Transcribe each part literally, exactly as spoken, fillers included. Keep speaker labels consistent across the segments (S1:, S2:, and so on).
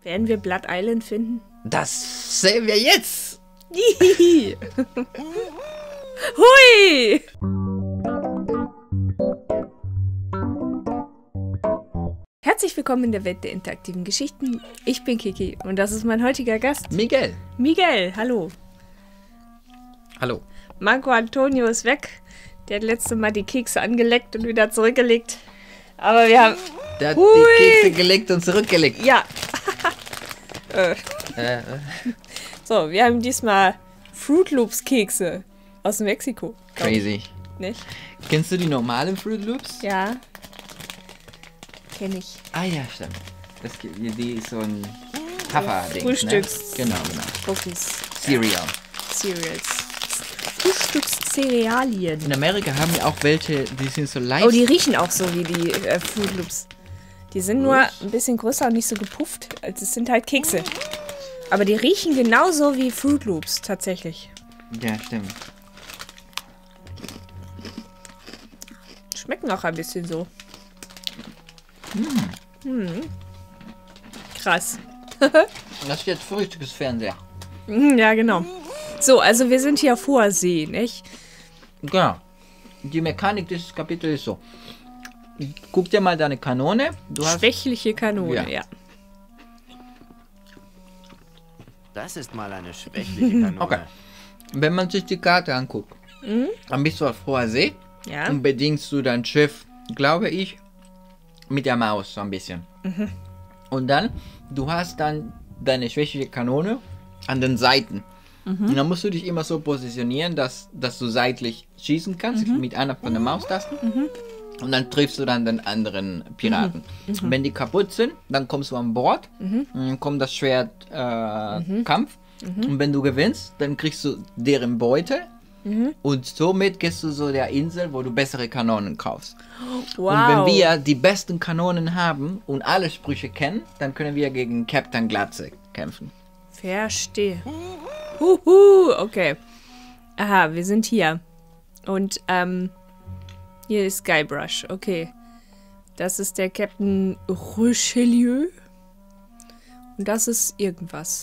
S1: Werden wir Blood Island finden?
S2: Das sehen wir jetzt!
S1: Hihihi. Hui! Herzlich willkommen in der Welt der interaktiven Geschichten. Ich bin Kiki und das ist mein heutiger Gast.
S2: Miguel.
S1: Miguel, hallo.
S2: Hallo.
S1: Marco Antonio ist weg. Der hat letzte Mal die Kekse angeleckt und wieder zurückgelegt. Aber wir haben...
S2: Der hat
S1: Hui.
S2: die Kekse gelegt und zurückgelegt.
S1: Ja. äh.
S2: Äh, äh.
S1: So, wir haben diesmal Fruit Loops Kekse aus Mexiko.
S2: Crazy.
S1: Nicht?
S2: Kennst du die normalen Fruit Loops?
S1: Ja. Kenn ich.
S2: Ah ja, stimmt. Das, gibt- die ist so ein Hafer-Ding.
S1: Frühstücks-
S2: Ne? Genau, genau.
S1: Cookies.
S2: Cereal.
S1: Cereals. Frühstückscerealien.
S2: In Amerika haben wir auch welche, die sind so leicht.
S1: Oh, die riechen auch so wie die äh, Fruit Loops. Die sind nur ein bisschen größer und nicht so gepufft. Also es sind halt Kekse. Aber die riechen genauso wie Fruit Loops, tatsächlich.
S2: Ja, stimmt.
S1: Schmecken auch ein bisschen so. Hm. Krass.
S2: Das ist jetzt Frühstücksfernseher.
S1: Mhm, ja, genau. So, also wir sind hier vor See, nicht?
S2: Genau. Die Mechanik dieses Kapitels ist so. Guck dir mal deine Kanone. Du hast
S1: Schwächliche Kanone, ja.
S2: Ja.
S3: Das ist mal eine schwächliche Kanone.
S2: Okay. Wenn man sich die Karte anguckt, dann bist du auf hoher See
S1: Ja.
S2: und bedienst du dein Schiff, glaube ich, mit der Maus so ein bisschen. Und dann, du hast dann deine schwächliche Kanone an den Seiten. Und dann musst du dich immer so positionieren, dass, dass du seitlich schießen kannst mit einer von den Maustasten. Und dann triffst du dann den anderen Piraten. Und wenn die kaputt sind, dann kommst du an Bord, und dann kommt das Schwert äh, Kampf. Und wenn du gewinnst, dann kriegst du deren Beute. Und somit gehst du so der Insel, wo du bessere Kanonen kaufst.
S1: Wow.
S2: Und wenn wir die besten Kanonen haben und alle Sprüche kennen, dann können wir gegen Captain Glatze kämpfen.
S1: Verstehe. Huhu, okay. Aha, wir sind hier. Und, ähm, hier ist Guybrush, okay. Das ist der Captain Richelieu. Und das ist irgendwas.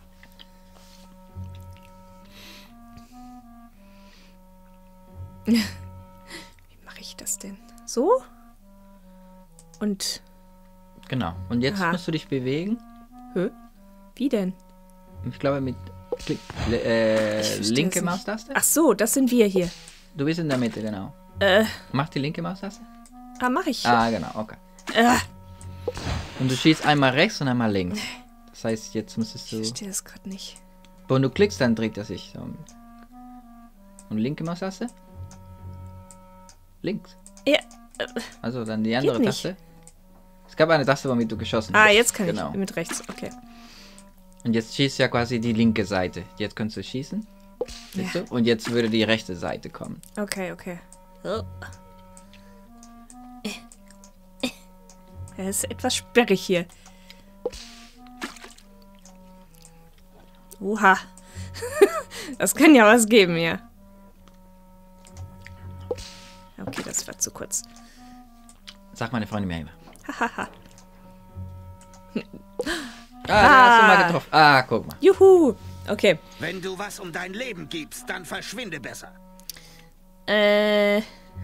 S1: Wie mache ich das denn? So? Und,
S2: Genau. Und jetzt
S1: Aha.
S2: musst du dich bewegen.
S1: hä? Wie denn?
S2: Ich glaube mit Klick, äh,
S1: Ich versteh's
S2: linke
S1: nicht.
S2: Maustaste.
S1: Ach so, das sind wir hier.
S2: Du bist in der Mitte, genau.
S1: Äh,
S2: Mach die linke Maustaste.
S1: ah, mach ich.
S2: Ah, genau, okay.
S1: Äh,
S2: Und du schießt einmal rechts und einmal links. Das heißt, jetzt müsstest
S1: ich
S2: du...
S1: verstehe das gerade nicht.
S2: Wenn du klickst, dann dreht er sich. So. Und linke Maustaste? Links.
S1: Ja,
S2: Also dann die andere
S1: nicht.
S2: Taste. Es gab eine Taste, womit du geschossen
S1: ah,
S2: hast.
S1: jetzt kann
S2: genau.
S1: ich mit rechts, okay.
S2: Und jetzt schießt ja quasi die linke Seite. Jetzt kannst du schießen. Siehst
S1: Ja.
S2: du? Und jetzt würde die rechte Seite kommen.
S1: Okay, okay. Oh. Es ist etwas sperrig hier. Oha. Das kann ja was geben hier. Okay, das war zu kurz.
S2: Sag meine Freundin mir immer.
S1: Hahaha.
S2: Ah, da hast du mal getroffen. Ah, guck mal.
S1: Juhu. Okay.
S4: Wenn du was um dein Leben gibst, dann verschwinde besser.
S1: Äh. äh.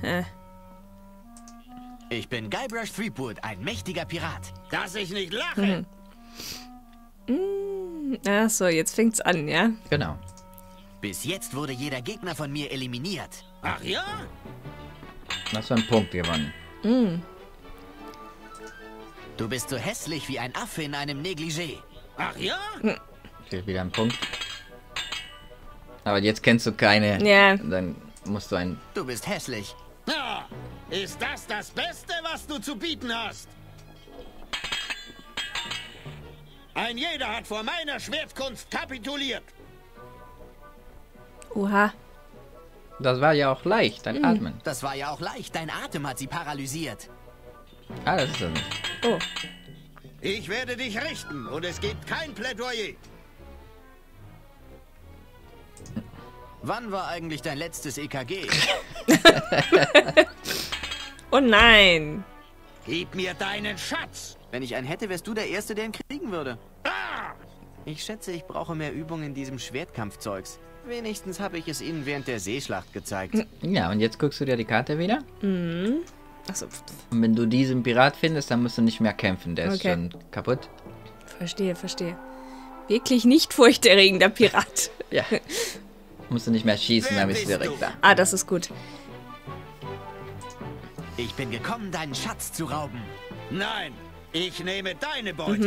S3: Ich bin Guybrush Threepwood, ein mächtiger Pirat.
S4: Dass ich nicht lache.
S1: Ach so, jetzt fängt's an, ja?
S2: Genau.
S3: Bis jetzt wurde jeder Gegner von mir eliminiert.
S4: Ach ja?
S2: Dann hast du einen Punkt gewonnen.
S3: Du bist so hässlich wie ein Affe in einem Negligé.
S4: Ach ja?
S2: Fehlt wieder ein Punkt. Aber jetzt kennst du keine.
S1: Ja.
S2: Dann musst du einen.
S3: Du bist hässlich.
S4: Ja. Ist das das Beste, was du zu bieten hast? Ein jeder hat vor meiner Schwertkunst kapituliert.
S1: Oha.
S2: Das war ja auch leicht, dein Atmen.
S3: Das war ja auch leicht. Dein Atem hat sie paralysiert.
S2: Ah, das ist das nicht.
S1: Oh.
S4: Ich werde dich richten und es gibt kein Plädoyer.
S3: Wann war eigentlich dein letztes E K G?
S1: Oh nein.
S4: Gib mir deinen Schatz.
S3: Wenn ich einen hätte, wärst du der Erste, der ihn kriegen würde.
S4: Ah!
S3: Ich schätze, ich brauche mehr Übung in diesem Schwertkampfzeugs. Wenigstens habe ich es Ihnen während der Seeschlacht gezeigt.
S2: Ja, und jetzt guckst du dir die Karte wieder.
S1: Mhm. Achso.
S2: Und wenn du diesen Pirat findest, dann musst du nicht mehr kämpfen. Der ist
S1: Okay.
S2: schon kaputt.
S1: Verstehe, verstehe. Wirklich nicht furchterregender Pirat.
S2: Ja. Musst du nicht mehr schießen, dann bist du direkt da.
S1: Ah, das ist gut.
S3: Ich bin gekommen, deinen Schatz zu rauben.
S4: Nein, ich nehme deine Beute.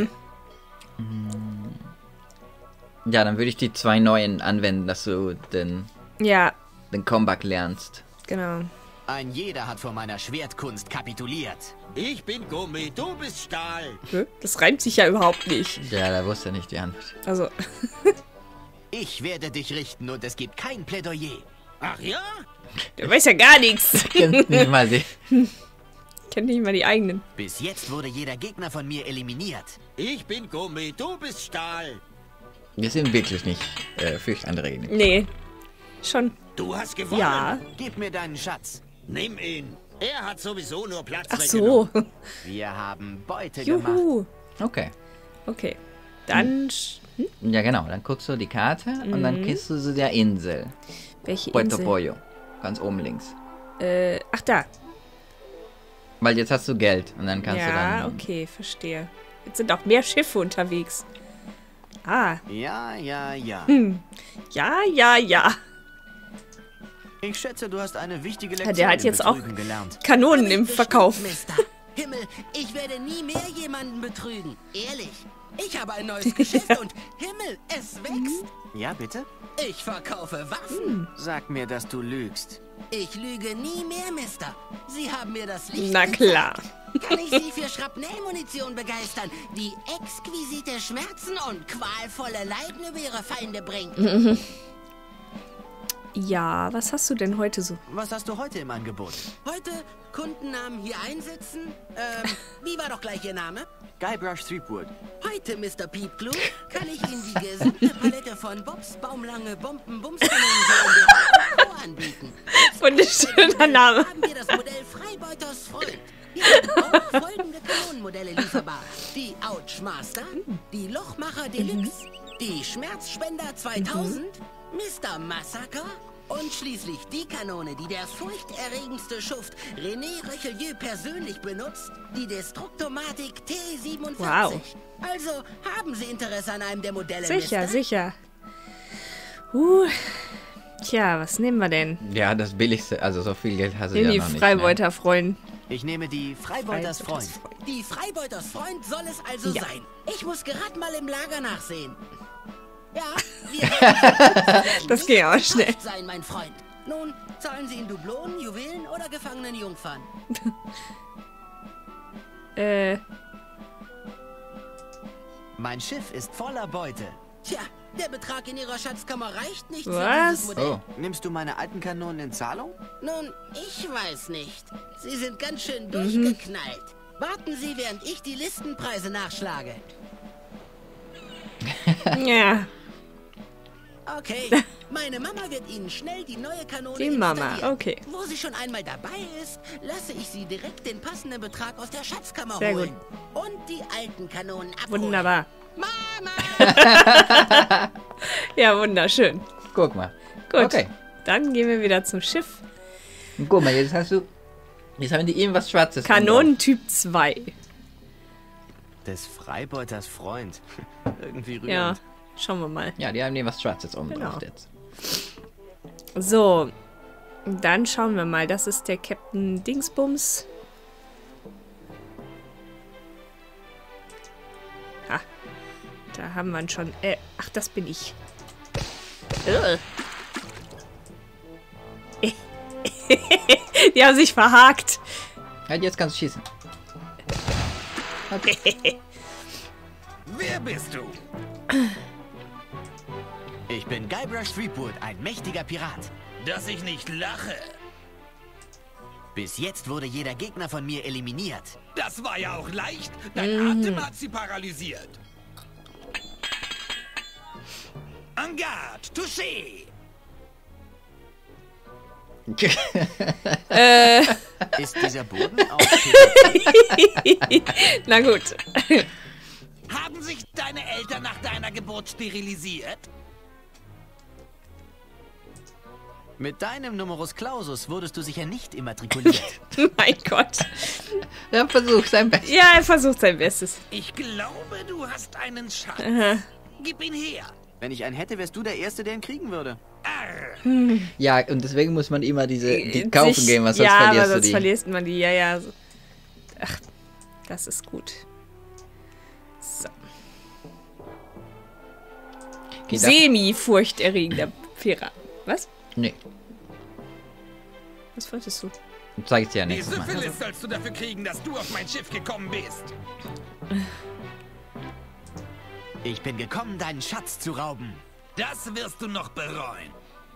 S2: Ja, dann würde ich die zwei neuen anwenden, dass du den,
S1: Ja,
S2: den Comeback lernst.
S1: genau.
S3: Ein jeder hat vor meiner Schwertkunst kapituliert.
S4: Ich bin Gummi, du bist Stahl.
S1: Hä? Das reimt sich ja überhaupt nicht.
S2: Ja, da wusste nicht die Antwort.
S1: Also,
S3: Ich werde dich richten und es gibt kein Plädoyer.
S4: Ach ja?
S1: der weiß ja gar nichts.
S2: Kennt nicht mal die.
S1: Kennt nicht mal die eigenen.
S3: Bis jetzt wurde jeder Gegner von mir eliminiert.
S4: Ich bin Gummi, du bist Stahl.
S2: Wir sind wirklich nicht äh, furchterregend.
S1: Nee. Schon.
S4: Du hast gewonnen.
S1: Ja.
S3: Gib mir deinen Schatz.
S4: Nimm ihn. Er hat sowieso nur Platz
S1: Ach
S4: weggenommen.
S1: so.
S3: Wir haben Beute gemacht.
S1: Juhu.
S2: Okay.
S1: Okay. Dann. sch- Hm?
S2: Ja, genau. Dann guckst du die Karte und dann kriegst du zu der Insel.
S1: Welche
S2: Puerto
S1: Insel?
S2: Pollo. Ganz oben links.
S1: Äh, ach da.
S2: Weil jetzt hast du Geld und dann kannst du
S1: Ja,
S2: dann...
S1: okay, verstehe. Jetzt sind auch mehr Schiffe unterwegs. Ah.
S3: Ja, ja, ja.
S1: Ja, ja, ja.
S3: Ich schätze, du hast eine wichtige Lektion
S1: Ja, der hat
S3: im
S1: jetzt auch
S3: Betrügen gelernt.
S1: Kanonen im Verkauf.
S5: Mister. Himmel, ich werde nie mehr jemanden betrügen. Ehrlich. Ich habe ein neues Geschäft und Himmel, es wächst.
S3: Ja, bitte?
S5: Ich verkaufe Waffen.
S3: Sag mir, dass du lügst.
S5: Ich lüge nie mehr, Mister. Sie haben mir das Licht
S1: Na klar.
S5: gezeigt. Kann ich Sie für Schrapnellmunition begeistern, die exquisite Schmerzen und qualvolle Leiden über Ihre Feinde bringt?
S1: Ja, was hast du denn heute so?
S3: Was hast du heute im Angebot?
S5: Heute Kundennamen hier einsetzen. Ähm, wie war doch gleich Ihr Name?
S3: Guybrush Threepwood.
S5: Heute, Mister Piepglue, kann ich Ihnen die gesamte Palette von Bobs Baumlange Bomben Bumskanonen GmbH anbieten.
S1: Wunderschöner Name.
S5: Haben wir das Modell Freibeuters Freund. Hier sind auch folgende Kanonenmodelle lieferbar. Die Ouchmaster, die Lochmacher Deluxe, die Schmerzspender zweitausend, Mister Massaker und schließlich die Kanone, die der furchterregendste Schuft René Richelieu persönlich benutzt, die Destruktomatik T siebenundvierzig.
S1: Wow.
S5: Also, haben Sie Interesse an einem der Modelle,
S1: Sicher,
S5: Mister?
S1: sicher. Uh. Tja, was nehmen wir denn?
S2: Ja, das billigste. Also so viel Geld hast du
S1: Den
S2: ja
S1: die
S2: noch nicht. Ne?
S1: Freibeuter freuen.
S3: Ich nehme die Freibeuters Freund.
S5: Die Freibeuters Freund soll es also
S1: Ja.
S5: sein. Ich muss gerade mal im Lager nachsehen. Ja, wir werden
S1: Das ging aber schnell.
S5: sein, mein Freund. Nun, zahlen Sie in Dublonen, Juwelen oder gefangenen Jungfern?
S1: Äh,
S3: Mein Schiff ist voller Beute.
S5: Tja, der Betrag in Ihrer Schatzkammer reicht nicht für
S1: Was?
S5: dieses Modell.
S2: Oh,
S3: Nimmst du meine alten Kanonen in Zahlung?
S5: Nun, ich weiß nicht. Sie sind ganz
S1: Mhm.
S5: schön durchgeknallt. Warten Sie, während ich die Listenpreise nachschlage.
S1: ja.
S5: Okay, meine Mama wird Ihnen schnell die neue Kanone
S1: Die Mama,
S5: installieren.
S1: okay.
S5: Wo sie schon einmal dabei ist, lasse ich sie direkt den passenden Betrag aus der Schatzkammer
S1: Sehr
S5: holen. Und die alten Kanonen abholen.
S1: Wunderbar.
S5: Mama!
S1: Ja, wunderschön.
S2: guck mal.
S1: Gut.
S2: Okay.
S1: Dann gehen wir wieder zum Schiff.
S2: Und guck mal, jetzt hast du... Jetzt haben die irgendwas Schwarzes.
S1: Kanonentyp zwei.
S3: Des Freibeuters Freund. Irgendwie rührend.
S1: Ja, schauen wir mal.
S2: Ja, die haben irgendwas Schwarzes oben
S1: Genau.
S2: drauf jetzt.
S1: So, dann schauen wir mal. Das ist der Captain Dingsbums. Ah, da haben wir ihn schon. Äh, ach, das bin ich. Ugh. Die haben sich verhakt.
S2: Halt, jetzt kannst du schießen.
S4: Wer bist du?
S3: Ich bin Guybrush Threepwood, ein mächtiger Pirat.
S4: Dass ich nicht lache.
S3: Bis jetzt wurde jeder Gegner von mir eliminiert.
S4: Das war ja auch leicht. Dein Atem hat sie paralysiert. En garde, touché.
S3: Ist dieser Boden aus...
S1: Na gut.
S4: Haben sich deine Eltern nach deiner Geburt sterilisiert?
S3: Mit deinem Numerus Clausus wurdest du sicher nicht immatrikuliert.
S1: Mein Gott.
S2: Er versucht sein Bestes.
S1: Ja, er versucht sein Bestes.
S4: Ich glaube, du hast einen Schatz.
S1: Aha.
S4: Gib ihn her.
S3: Wenn ich einen hätte, wärst du der Erste, der ihn kriegen würde.
S4: Arr.
S2: Ja, und deswegen muss man immer diese die kaufen
S1: Sich-
S2: gehen, was sonst
S1: ja,
S2: verlierst
S1: aber
S2: du
S1: sonst
S2: die.
S1: verlierst man die. Ja, ja. so. Ach, das ist gut. So.
S2: Geht ab.
S1: Semi-furchterregender Pirat. Was?
S2: Nee,
S1: Was wolltest du?
S2: zeig ich dir ja
S4: Die
S2: nächstes Mal.
S4: Syphilis sollst du dafür kriegen, dass du auf mein Schiff gekommen bist.
S3: Ich bin gekommen, deinen Schatz zu rauben.
S4: Das wirst du noch bereuen.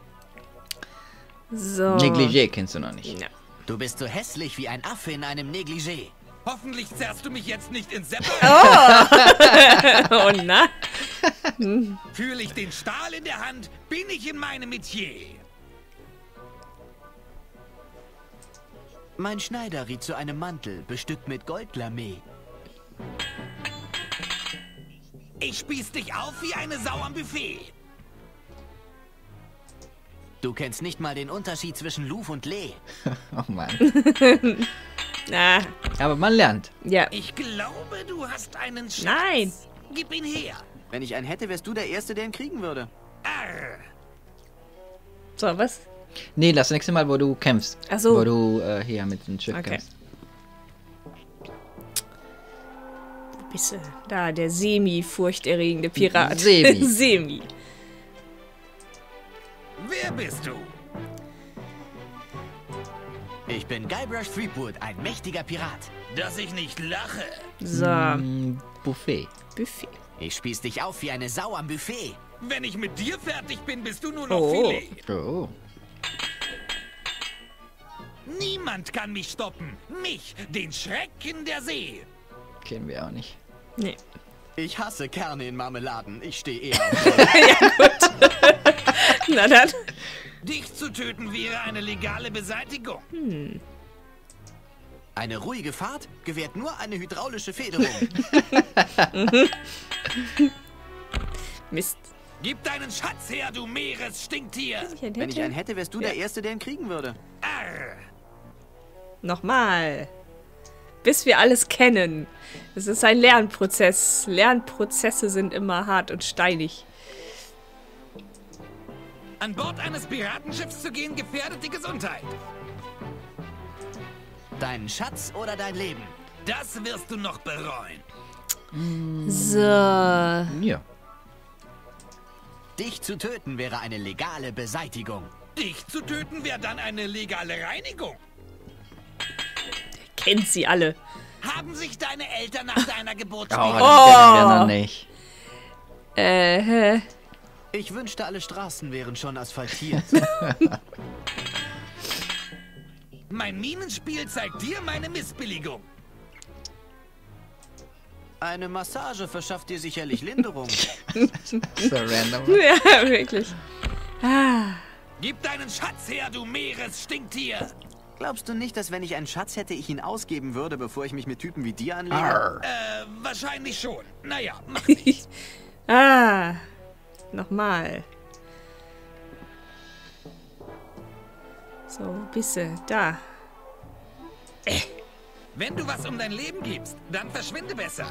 S1: So.
S2: Negligé kennst du noch nicht.
S1: Ja.
S3: Du bist so hässlich wie ein Affe in einem Negligé.
S4: Hoffentlich zerrst du mich jetzt nicht ins Seppel.
S1: Oh na.
S4: Fühle ich den Stahl in der Hand, bin ich in meinem Metier.
S3: Mein Schneider riet zu einem Mantel, bestückt mit Goldlamé.
S4: Ich spieß dich auf wie eine Sau am Buffet.
S3: Du kennst nicht mal den Unterschied zwischen Louvre und Leh.
S2: Oh Mann.
S1: Na,
S2: Aber man lernt.
S1: ja.
S4: Ich glaube, du hast einen Schatz.
S1: Nein.
S4: Gib ihn her.
S3: Wenn ich einen hätte, wärst du der Erste, der ihn kriegen würde.
S4: Arr.
S1: So, was?
S2: Nee, das nächste Mal, wo du kämpfst.
S1: Ach so.
S2: Wo du äh, hier mit dem Schiff
S1: Okay.
S2: kämpfst.
S1: Wo bist du? Da, der semi-furchterregende Pirat.
S2: Semi.
S1: Semi.
S4: Wer bist du?
S3: Ich bin Guybrush Threepwood, ein mächtiger Pirat.
S4: Dass ich nicht lache.
S1: So,
S2: Mm, Buffet.
S1: Buffet.
S3: Ich spieß dich auf wie eine Sau am Buffet.
S4: Wenn ich mit dir fertig bin, bist du nur noch
S1: Oh.
S4: Filet.
S2: Oh.
S4: Niemand kann mich stoppen. Mich, den Schrecken der See.
S2: Kennen wir auch nicht.
S1: Nee.
S3: Ich hasse Kerne in Marmeladen. Ich stehe eher auf.
S1: Na dann.
S4: Dich zu töten wäre eine legale Beseitigung.
S3: Eine ruhige Fahrt gewährt nur eine hydraulische Federung.
S1: Mist.
S4: Gib deinen Schatz her, du Meeresstinktier.
S3: Wenn ich einen hätte, wärst du der Erste, der ihn kriegen würde.
S4: Arr.
S1: Nochmal. Bis wir alles kennen. Es ist ein Lernprozess. Lernprozesse sind immer hart und steinig.
S4: An Bord eines Piratenschiffs zu gehen, gefährdet die Gesundheit.
S3: Deinen Schatz oder dein Leben?
S4: Das wirst du noch bereuen.
S1: So.
S2: Ja.
S3: Dich zu töten wäre eine legale Beseitigung.
S4: Dich zu töten wäre dann eine legale Reinigung.
S1: Kennt sie alle.
S4: Haben sich deine Eltern nach deiner Geburt
S2: Oh,
S4: sterilisiert?
S2: das kennen wir noch nicht.
S1: Äh, hä?
S3: Ich wünschte, alle Straßen wären schon asphaltiert.
S4: Mein Minenspiel zeigt dir meine Missbilligung.
S3: Eine Massage verschafft dir sicherlich Linderung.
S2: So random.
S1: Ja, wirklich.
S4: Gib deinen Schatz her, du Meeresstinktier.
S3: Glaubst du nicht, dass wenn ich einen Schatz hätte, ich ihn ausgeben würde, bevor ich mich mit Typen wie dir anlege?
S2: Arr.
S4: Äh, wahrscheinlich schon. Naja, mach nicht.
S1: Ah. Nochmal. So, bisse. Da.
S4: Wenn du was um dein Leben gibst, dann verschwinde besser.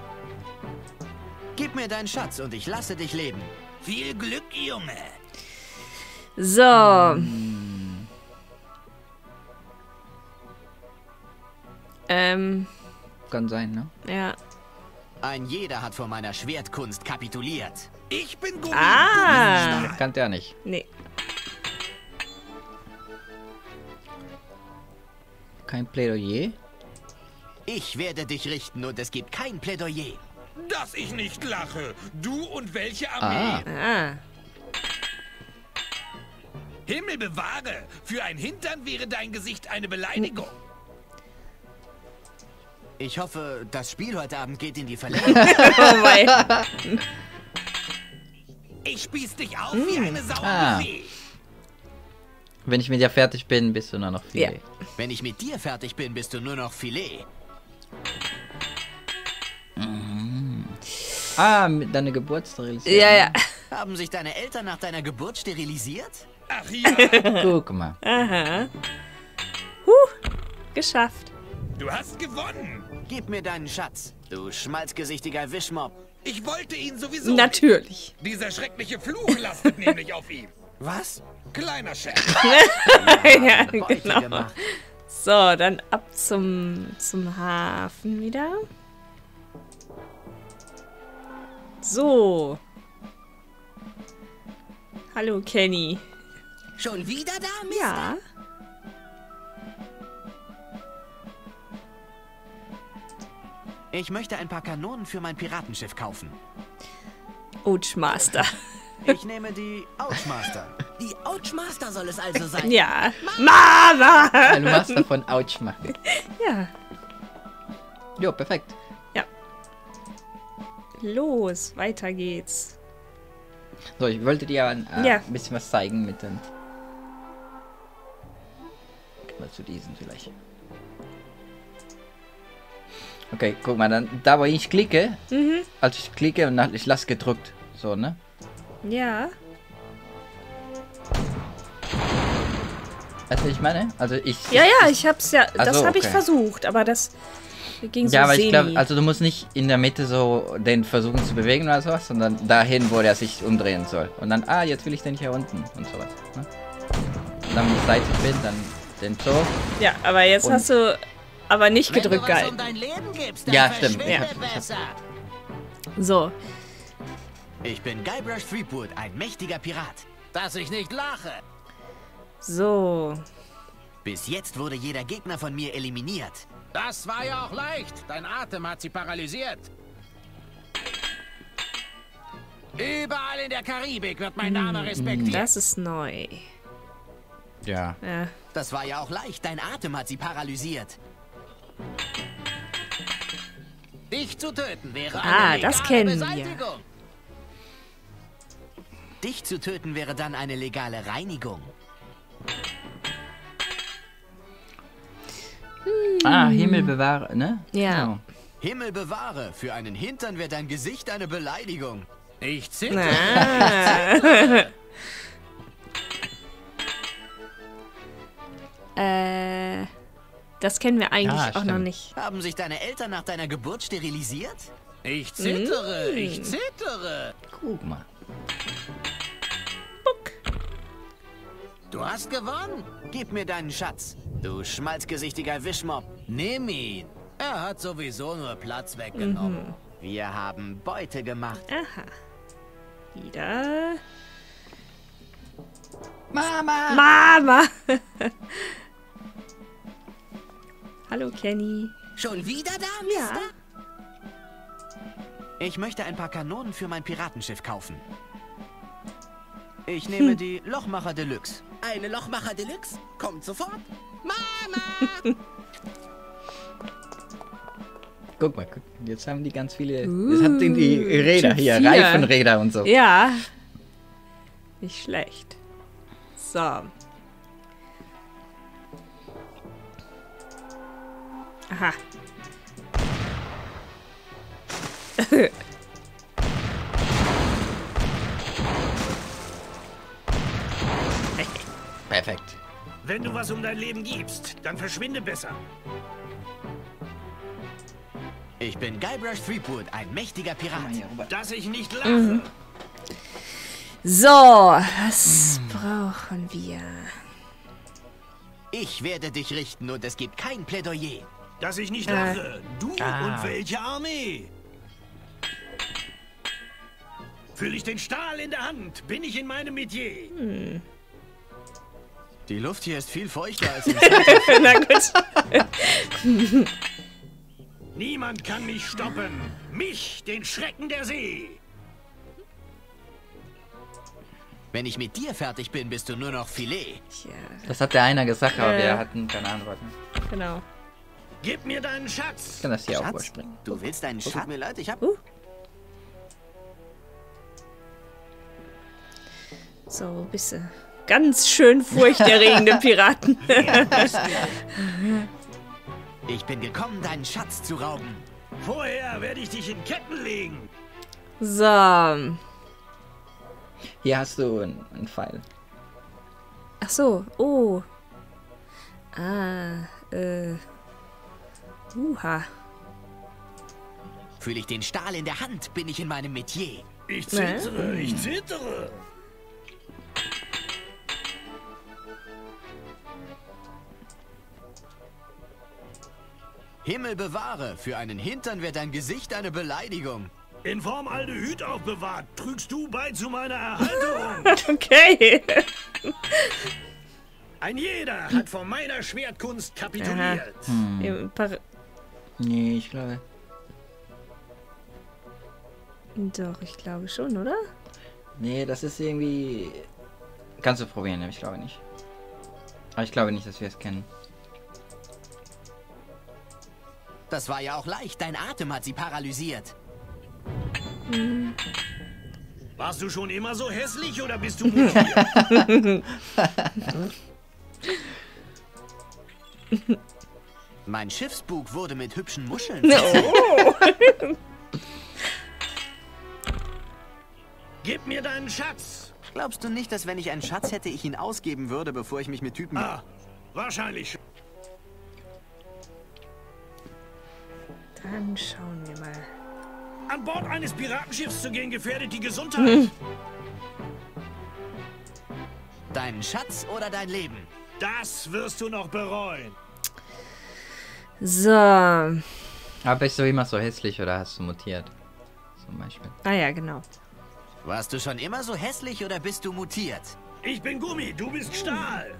S3: Gib mir deinen Schatz und ich lasse dich leben.
S4: Viel Glück, Junge.
S1: So. Ähm,
S2: Kann sein, ne?
S1: ja.
S3: Ein jeder hat vor meiner Schwertkunst kapituliert.
S4: Ich bin Gummi.
S1: Ah.
S2: Kannte er nicht.
S1: Nee.
S2: Kein Plädoyer.
S3: Ich werde dich richten und es gibt kein Plädoyer.
S4: Dass ich nicht lache. Du und welche Armee?
S2: Ah.
S1: Ah.
S4: Himmel bewahre. Für ein Hintern wäre dein Gesicht eine Beleidigung.
S3: Ich hoffe, das Spiel heute Abend geht in die Verlängerung.
S1: Oh wei.
S4: Ich spieß dich auf wie eine Sau
S2: Ah.
S4: am Buffet.
S2: Wenn ich mit dir fertig bin, bist du nur noch viel.
S1: Ja.
S3: Wenn ich mit dir fertig bin, bist du nur noch Filet.
S2: Ah, mit deiner Geburt sterilisiert.
S1: Ja, ja.
S3: Haben sich deine Eltern nach deiner Geburt sterilisiert?
S4: Ach ja,
S2: Guck mal.
S1: Aha. Huh, geschafft.
S4: du hast gewonnen.
S3: Gib mir deinen Schatz, du schmalzgesichtiger Wischmob.
S4: Ich wollte ihn sowieso.
S1: Natürlich.
S4: Nicht. Dieser schreckliche Fluch lastet nämlich auf ihm.
S3: Was?
S4: Kleiner Scherz.
S1: Ja,
S3: Beute
S1: genau.
S3: gemacht.
S1: So, dann ab zum, zum Hafen wieder. So. Hallo, Kenny.
S5: Schon wieder da, Mister?
S1: Ja.
S3: Ich möchte ein paar Kanonen für mein Piratenschiff kaufen.
S1: Ouchmaster.
S3: Ich nehme die Ouchmaster.
S5: Die Ouchmaster soll es also sein.
S1: Ja. Mama!
S2: Ein Master von Ouch machen.
S1: Ja.
S2: Jo, perfekt.
S1: Ja. Los, weiter geht's.
S2: So, ich wollte dir ein äh,
S1: Ja.
S2: bisschen was zeigen mit den... Mal zu diesen vielleicht. Okay, guck mal, dann da wo ich klicke,
S1: Mhm.
S2: also ich klicke und dann, ich lasse gedrückt. So, ne?
S1: Ja.
S2: Weißt du, was ich meine? Also ich...
S1: Ja, ja, ich hab's ja.
S2: Ach
S1: Das
S2: so,
S1: habe ich
S2: okay.
S1: versucht, aber das ging so
S2: Ja, aber
S1: semi.
S2: ich glaube, also du musst nicht in der Mitte so den versuchen zu bewegen oder sowas, sondern dahin, wo der sich umdrehen soll. Und dann, ah, jetzt will ich den hier unten und sowas. Ne? Und dann, wenn ich seitlich bin, dann den so.
S1: Ja, aber jetzt
S2: Und-
S1: hast du aber nicht
S5: Wenn du
S1: gedrückt
S5: was
S1: gehalten.
S5: um dein Leben gibst, dann
S2: Ja, stimmt.
S5: verschwinde
S2: Ich hab- ich hab-
S5: besser.
S1: So.
S3: Ich bin Guybrush Threepwood, ein mächtiger Pirat.
S5: Dass ich nicht lache.
S1: So.
S3: Bis jetzt wurde jeder Gegner von mir eliminiert.
S5: Das war ja auch leicht. Dein Atem hat sie paralysiert. Überall in der Karibik wird mein Name respektiert.
S1: Das ist neu.
S2: Ja.
S1: Ja.
S3: Das war ja auch leicht, dein Atem hat sie paralysiert.
S5: Dich zu töten wäre
S1: Ah,
S5: eine
S1: das
S5: legale
S1: kennen wir.
S5: Beseitigung.
S3: Dich zu töten wäre dann eine legale Reinigung.
S2: Ah, Himmel bewahre, ne?
S1: Ja.
S2: Genau.
S3: Himmel bewahre, für einen Hintern wäre dein Gesicht eine Beleidigung.
S5: Ich zittere.
S1: Ah. äh, das kennen wir eigentlich
S2: Ja,
S1: auch noch
S2: stimmt.
S1: nicht.
S3: Haben sich deine Eltern nach deiner Geburt sterilisiert?
S5: Ich zittere. Ich zittere.
S2: Guck mal.
S1: Buck.
S5: Du hast gewonnen.
S3: Gib mir deinen Schatz, du schmalzgesichtiger Wischmob.
S5: Nimm ihn. Er hat sowieso nur Platz weggenommen.
S3: Wir haben Beute gemacht.
S1: Aha. Wieder.
S2: Mama!
S1: Mama! Hallo, Kenny.
S5: Schon wieder da, Mister?
S3: Ich möchte ein paar Kanonen für mein Piratenschiff kaufen. Ich nehme die Lochmacher Deluxe.
S5: Eine Lochmacher Deluxe? Kommt sofort. Mama!
S2: Guck mal, guck, jetzt haben die ganz viele. Jetzt hat die, die Räder
S1: schon
S2: hier,
S1: vier.
S2: Reifenräder und so.
S1: Ja. Nicht schlecht. So. Aha.
S2: Perfekt.
S4: Wenn du was um dein Leben gibst, dann verschwinde besser.
S3: Ich bin Guybrush Threepwood, ein mächtiger Pirat.
S4: Dass ich nicht lache.
S1: So, was brauchen wir?
S3: Ich werde dich richten und es gibt kein Plädoyer.
S4: Dass ich nicht lache. Du
S2: Ah.
S4: und welche Armee? Fühle ich den Stahl in der Hand, bin ich in meinem Metier.
S3: Die Luft hier ist viel feuchter als im
S1: Na gut.
S4: Niemand kann mich stoppen. Mich, den Schrecken der See.
S3: Wenn ich mit dir fertig bin, bist du nur noch Filet.
S1: Tja,
S2: Das hat der einer gesagt, aber
S1: Äh.
S2: wir hatten keine Antwort.
S1: genau.
S4: Gib mir deinen Schatz.
S2: Ich kann das hier auch
S3: Schatz,
S2: überspringen.
S3: du willst einen Schatz? Tut mir leid, ich hab...
S1: Uh. So, bist du. Ganz schön furchterregende Piraten.
S3: Ich bin gekommen, deinen Schatz zu rauben.
S4: Vorher werde ich dich in Ketten legen.
S1: So.
S2: Hier hast du einen, einen Pfeil.
S1: Ach so. Oh. Ah. Äh. Uha.
S3: Fühle ich den Stahl in der Hand, bin ich in meinem Metier.
S4: Ich zittere, ich zittere.
S3: Himmel bewahre, für einen Hintern wird dein Gesicht eine Beleidigung.
S4: In Formaldehyd aufbewahrt, trügst du bei zu meiner Erhalterung.
S1: Okay.
S4: Ein jeder hat vor meiner Schwertkunst kapituliert.
S1: Im Par
S2: Nee, ich glaube.
S1: Doch, ich glaube schon, oder?
S2: Nee, das ist irgendwie. Kannst du probieren, ich glaube nicht. Aber ich glaube nicht, dass wir es kennen.
S3: Das war ja auch leicht, dein Atem hat sie paralysiert.
S4: Warst du schon immer so hässlich oder bist du mutiert?
S3: Mein Schiffsbug wurde mit hübschen Muscheln.
S1: Oh.
S4: Gib mir deinen Schatz.
S3: Glaubst du nicht, dass wenn ich einen Schatz hätte, ich ihn ausgeben würde, bevor ich mich mit Typen...
S4: Ah, wahrscheinlich.
S1: Dann schauen wir mal.
S4: An Bord eines Piratenschiffs zu gehen, gefährdet die Gesundheit.
S3: Deinen Schatz oder dein Leben?
S4: Das wirst du noch bereuen.
S1: So.
S2: Aber bist du immer so hässlich oder hast du mutiert? Zum Beispiel.
S1: Ah ja, genau.
S3: Warst du schon immer so hässlich oder bist du mutiert?
S4: Ich bin Gummi, du bist Stahl.